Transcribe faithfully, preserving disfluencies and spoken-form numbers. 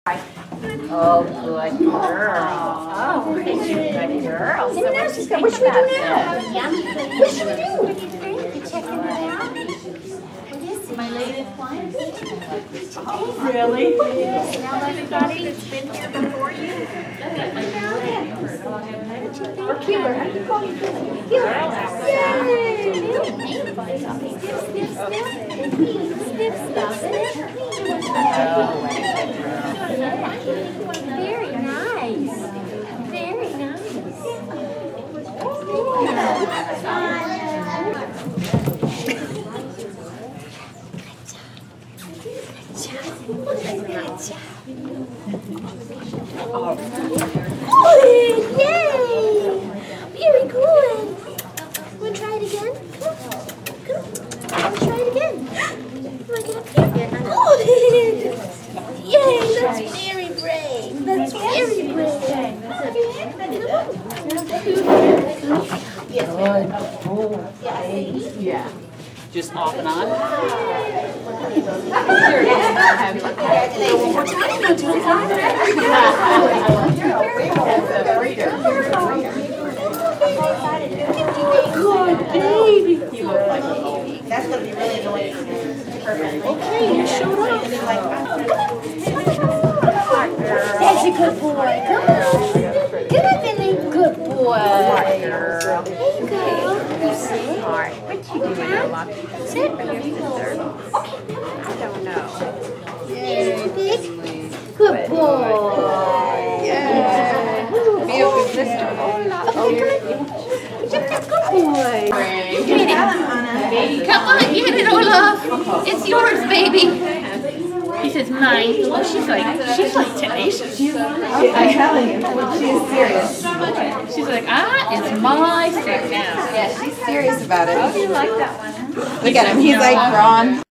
Oh, good girl. Oh, good girl. So what What should we do now? What should we do? You checking it out? My latest client. Really? Now everybody that's been here before you. Or Keeler. How do you call you? Keeler. Yay! Sniff, sniff, sniff. Very nice. Very nice. Oh, yay! Very good. Want to try it again? Come on. Come on. Let's try it again. Come on, get up here. Good. Yay, that's very brave. That's very brave. Good. Yeah. Just off and on. Good baby. That's going to be really annoying. Perfect. Okay, you showed up. That's a good boy. Come on. Come on, Billy. Good boy. Hey, girl. You sit. What you doing? Sit. I don't know. Yay. Big. Good boy. Yeah. Be a good listener. Okay, good. Good boy. Get it. Come on, get it, Olaf. It's yours, baby. He says mine. Oh, she's like, she's like tenacious. I'm telling you, she is serious. She's like, ah, it's my stick now. Yeah, she's serious about it. Oh, you like that one? Look at him, he's like drawn.